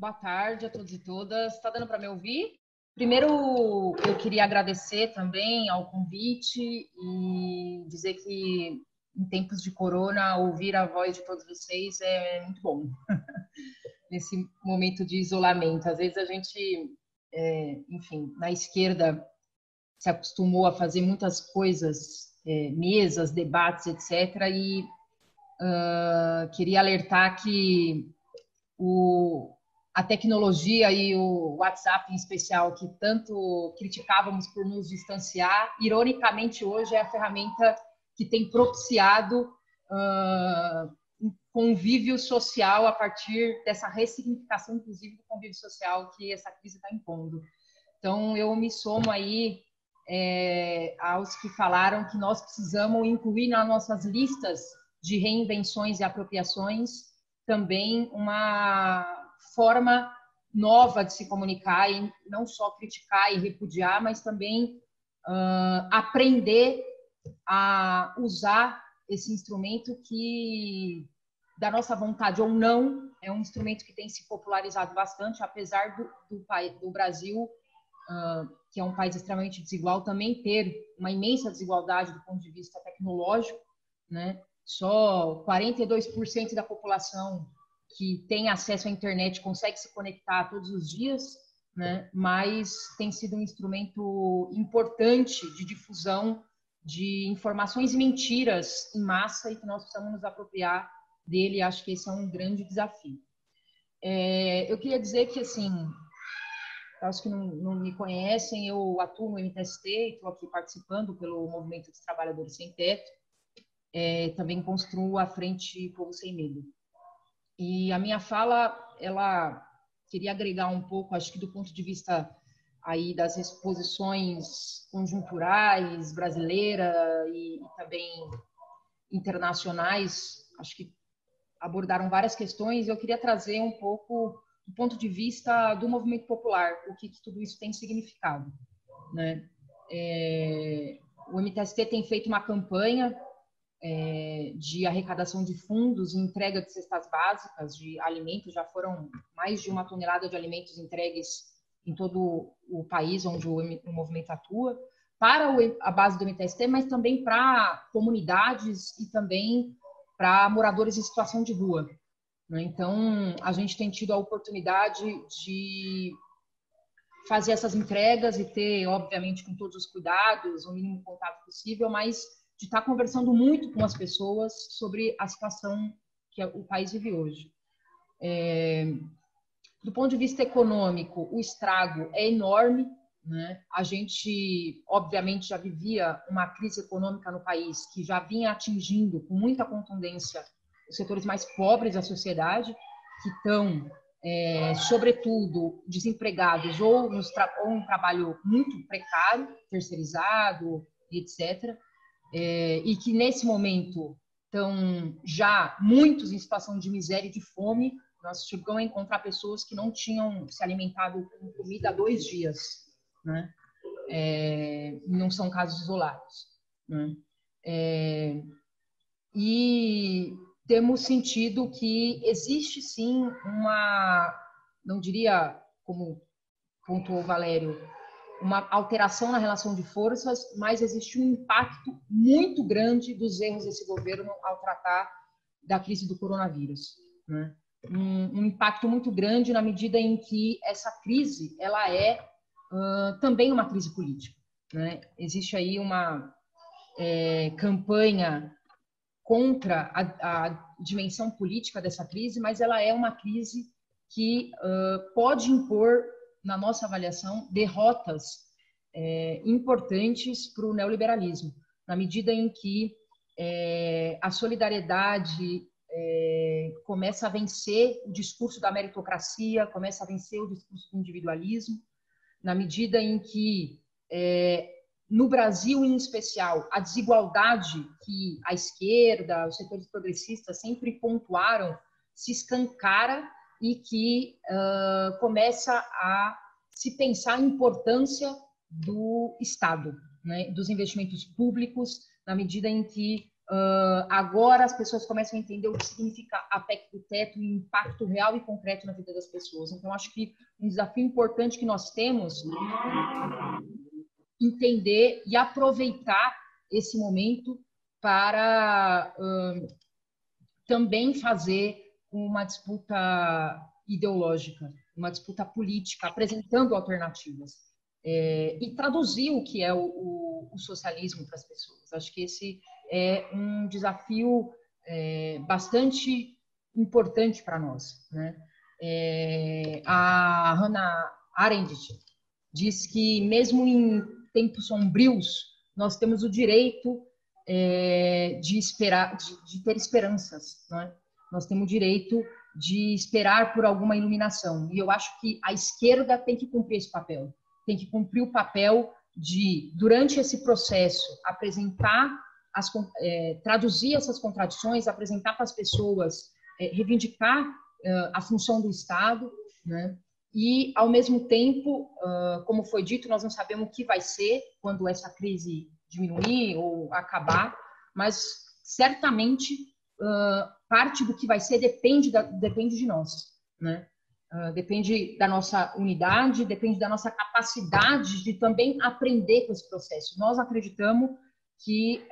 Boa tarde a todos e todas. Está dando para me ouvir? Primeiro, eu queria agradecer também ao convite e dizer que, em tempos de corona, ouvir a voz de todos vocês é muito bom, nesse momento de isolamento. Às vezes a gente, enfim, na esquerda se acostumou a fazer muitas coisas, mesas, debates, etc. E queria alertar que a tecnologia e o WhatsApp em especial, que tanto criticávamos por nos distanciar, ironicamente hoje é a ferramenta que tem propiciado um convívio social a partir dessa ressignificação, inclusive, do convívio social que essa crise está impondo. Então, eu me somo aí aos que falaram que nós precisamos incluir nas nossas listas de reinvenções e apropriações também uma forma nova de se comunicar e não só criticar e repudiar, mas também aprender a usar esse instrumento que, da nossa vontade ou não, é um instrumento que tem se popularizado bastante, apesar do Brasil, que é um país extremamente desigual, também ter uma imensa desigualdade do ponto de vista tecnológico, né? Só 42% da população que tem acesso à internet consegue se conectar todos os dias, né? Mas tem sido um instrumento importante de difusão de informações e mentiras em massa e que nós precisamos nos apropriar dele. Acho que esse é um grande desafio. Eu queria dizer que, assim, para os que não me conhecem, eu atuo no MTST e estou aqui participando pelo Movimento dos Trabalhadores Sem Teto. Também construo a Frente Povo Sem Medo. E a minha fala, ela queria agregar um pouco, acho que do ponto de vista aí das exposições conjunturais brasileira e também internacionais, acho que abordaram várias questões. Eu queria trazer um pouco do ponto de vista do movimento popular, o que tudo isso tem significado, né? O MTST tem feito uma campanha de arrecadação de fundos e entrega de cestas básicas de alimentos. Já foram mais de 1 tonelada de alimentos entregues em todo o país onde o movimento atua, para a base do MTST, mas também para comunidades e também para moradores em situação de rua, né? Então, a gente tem tido a oportunidade de fazer essas entregas e ter, obviamente, com todos os cuidados, o mínimo contato possível, mas de estar conversando muito com as pessoas sobre a situação que o país vive hoje. Do ponto de vista econômico, o estrago é enorme, né? A gente, obviamente, já vivia uma crise econômica no país que já vinha atingindo com muita contundência os setores mais pobres da sociedade, que estão, sobretudo, desempregados ou em trabalho muito precário, terceirizado, etc., e que, nesse momento, estão já muitos em situação de miséria e de fome. Nós chegamos a encontrar pessoas que não tinham se alimentado com comida há 2 dias, né? Não são casos isolados, né? E temos sentido que existe, sim, não diria, como pontuou o Valério, uma alteração na relação de forças, mas existe um impacto muito grande dos erros desse governo ao tratar da crise do coronavírus, né? Um impacto muito grande na medida em que essa crise ela é também uma crise política, né? Existe aí uma campanha contra a dimensão política dessa crise, mas ela é uma crise que pode impor, na nossa avaliação, derrotas importantes para o neoliberalismo, na medida em que a solidariedade começa a vencer o discurso da meritocracia, começa a vencer o discurso do individualismo, na medida em que, no Brasil em especial, a desigualdade que a esquerda, os setores progressistas sempre pontuaram, se escancara e que começa a se pensar a importância do Estado, né, dos investimentos públicos, na medida em que agora as pessoas começam a entender o que significa a PEC do teto e o impacto real e concreto na vida das pessoas. Então, acho que um desafio importante que nós temos é entender e aproveitar esse momento para também fazer uma disputa ideológica, uma disputa política, apresentando alternativas e traduzir o que é o socialismo para as pessoas. Acho que esse é um desafio bastante importante para nós, né? A Hannah Arendt diz que mesmo em tempos sombrios nós temos o direito de esperar, de ter esperanças, né? Nós temos o direito de esperar por alguma iluminação. E eu acho que a esquerda tem que cumprir esse papel. Tem que cumprir o papel de, durante esse processo, apresentar, traduzir essas contradições, apresentar para as pessoas, reivindicar a função do Estado, né? E, ao mesmo tempo, como foi dito, nós não sabemos o que vai ser quando essa crise diminuir ou acabar, mas certamente parte do que vai ser depende de nós, né? Depende da nossa unidade, depende da nossa capacidade de também aprender com esse processo. Nós acreditamos que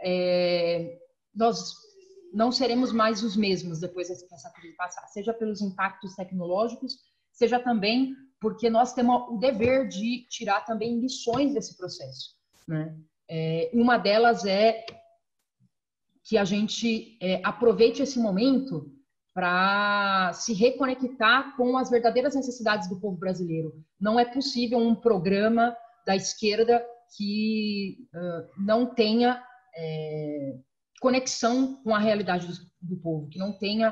nós não seremos mais os mesmos depois que essa crise passar, seja pelos impactos tecnológicos, seja também porque nós temos o dever de tirar também lições desse processo, né? Uma delas é que a gente aproveite esse momento para se reconectar com as verdadeiras necessidades do povo brasileiro. Não é possível um programa da esquerda que não tenha conexão com a realidade do povo, que não tenha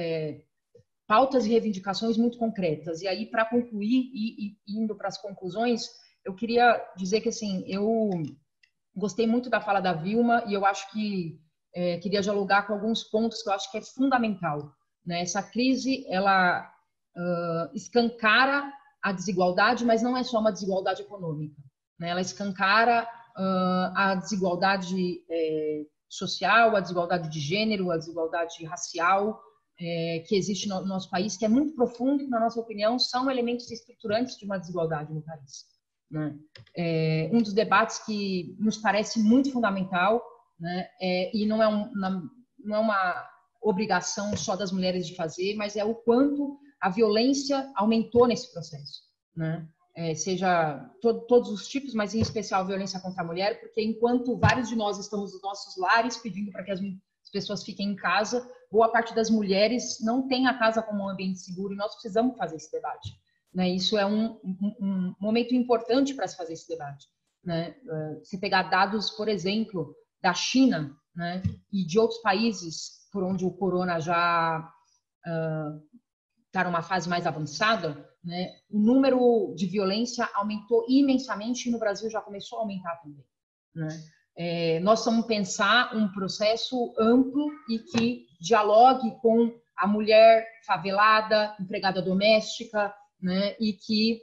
pautas e reivindicações muito concretas. E aí, para concluir e indo para as conclusões, eu queria dizer que assim, eu gostei muito da fala da Vilma e eu acho que queria dialogar com alguns pontos que eu acho que é fundamental, né? Essa crise, ela escancara a desigualdade, mas não é só uma desigualdade econômica, né? Ela escancara a desigualdade social, a desigualdade de gênero, a desigualdade racial que existe no nosso país, que é muito profundo e que, na nossa opinião, são elementos estruturantes de uma desigualdade no país, né? Um dos debates que nos parece muito fundamental, né, e não é uma obrigação só das mulheres de fazer, mas é o quanto a violência aumentou nesse processo, né? Seja todos os tipos, mas em especial a violência contra a mulher, porque enquanto vários de nós estamos nos nossos lares pedindo para que as pessoas fiquem em casa, boa parte das mulheres não tem a casa como um ambiente seguro e nós precisamos fazer esse debate, né? Isso é um momento importante para se fazer esse debate, né? Se pegar dados, por exemplo, da China, né, e de outros países por onde o corona já está numa fase mais avançada, né, o número de violência aumentou imensamente e no Brasil já começou a aumentar também, né? Nós vamos pensar um processo amplo e que dialogue com a mulher favelada, empregada doméstica, né, e que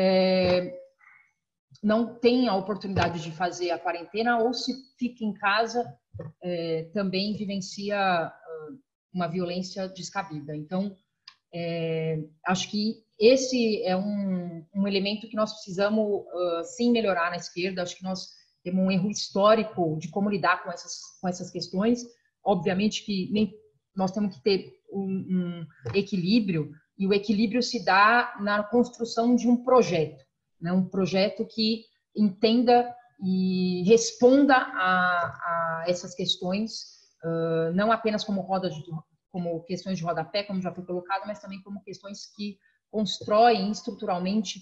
não tem a oportunidade de fazer a quarentena ou se fica em casa, também vivencia uma violência descabida. Então, acho que esse é um elemento que nós precisamos sim melhorar na esquerda. Acho que nós temos um erro histórico de como lidar com essas questões. Obviamente que nós temos que ter um equilíbrio, e o equilíbrio se dá na construção de um projeto, né? Um projeto que entenda e responda a essas questões, não apenas como questões de rodapé, como já foi colocado, mas também como questões que constroem estruturalmente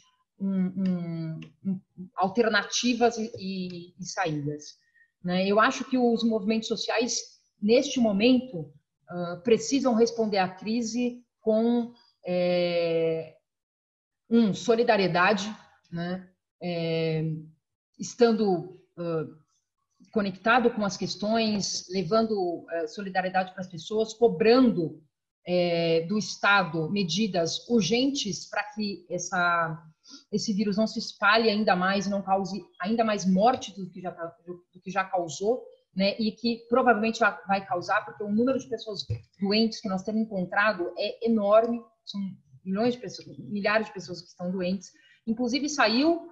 alternativas e saídas, né? Eu acho que os movimentos sociais, neste momento, precisam responder à crise com solidariedade, né? Estando conectado com as questões, levando solidariedade para as pessoas, cobrando do Estado medidas urgentes para que esse vírus não se espalhe ainda mais e não cause ainda mais morte do que já causou, né, e que provavelmente vai causar, porque o número de pessoas doentes que nós temos encontrado é enorme, são milhões de pessoas, milhares de pessoas que estão doentes. Inclusive, saiu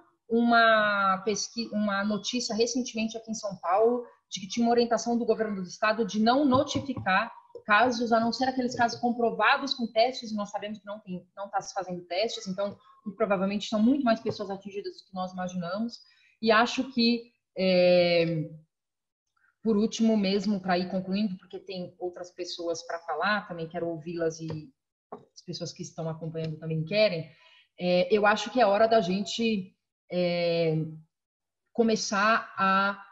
uma notícia recentemente aqui em São Paulo de que tinha uma orientação do governo do estado de não notificar casos, a não ser aqueles casos comprovados com testes, e nós sabemos que não está se fazendo testes, então provavelmente são muito mais pessoas atingidas do que nós imaginamos. E acho que, por último mesmo, para ir concluindo, porque tem outras pessoas para falar, também quero ouvi-las e as pessoas que estão acompanhando também querem, eu acho que é hora da gente começar a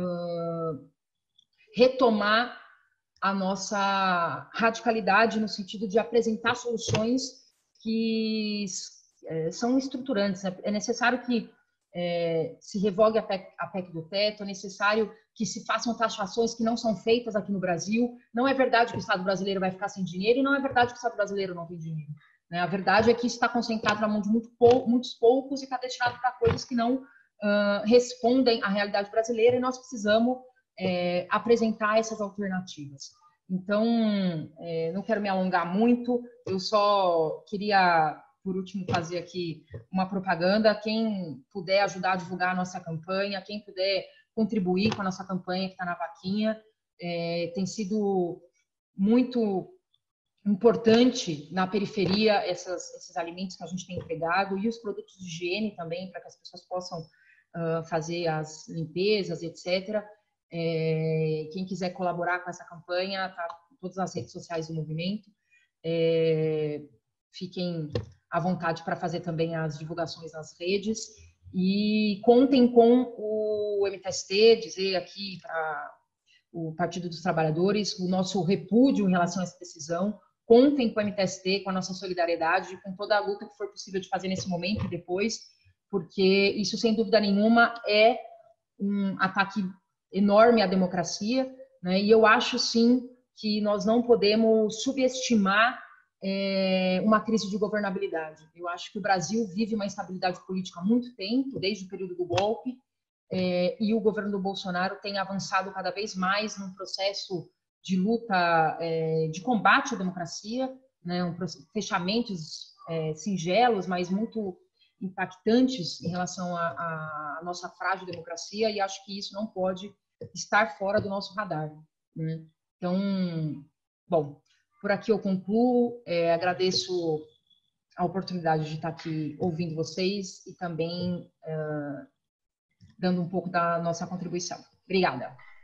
retomar a nossa radicalidade no sentido de apresentar soluções que são estruturantes. Né? É necessário que se revogue a PEC do teto, é necessário que se façam taxações que não são feitas aqui no Brasil. Não é verdade que o Estado brasileiro vai ficar sem dinheiro e não é verdade que o Estado brasileiro não tem dinheiro. Né? A verdade é que isso está concentrado na mão de muitos poucos e está destinado para coisas que não respondem à realidade brasileira, e nós precisamos apresentar essas alternativas. Então, não quero me alongar muito, eu só queria, por último, fazer aqui uma propaganda. Quem puder ajudar a divulgar a nossa campanha, quem puder contribuir com a nossa campanha que está na vaquinha, tem sido muito importante na periferia esses alimentos que a gente tem entregado, e os produtos de higiene também, para que as pessoas possam fazer as limpezas, etc. Quem quiser colaborar com essa campanha, tá em todas as redes sociais do movimento. Fiquem à vontade para fazer também as divulgações nas redes. E contem com o MTST, dizer aqui para o Partido dos Trabalhadores o nosso repúdio em relação a essa decisão. Contem com o MTST, com a nossa solidariedade, com toda a luta que for possível de fazer nesse momento e depois, porque isso, sem dúvida nenhuma, é um ataque enorme à democracia, né? E eu acho, sim, que nós não podemos subestimar uma crise de governabilidade. Eu acho que o Brasil vive uma instabilidade política há muito tempo, desde o período do golpe, e o governo do Bolsonaro tem avançado cada vez mais num processo de luta, de combate à democracia, né? Fechamentos singelos, mas muito impactantes em relação à nossa frágil democracia, e acho que isso não pode estar fora do nosso radar. Né? Então, bom, por aqui eu concluo, agradeço a oportunidade de estar aqui ouvindo vocês e também dando um pouco da nossa contribuição. Obrigada.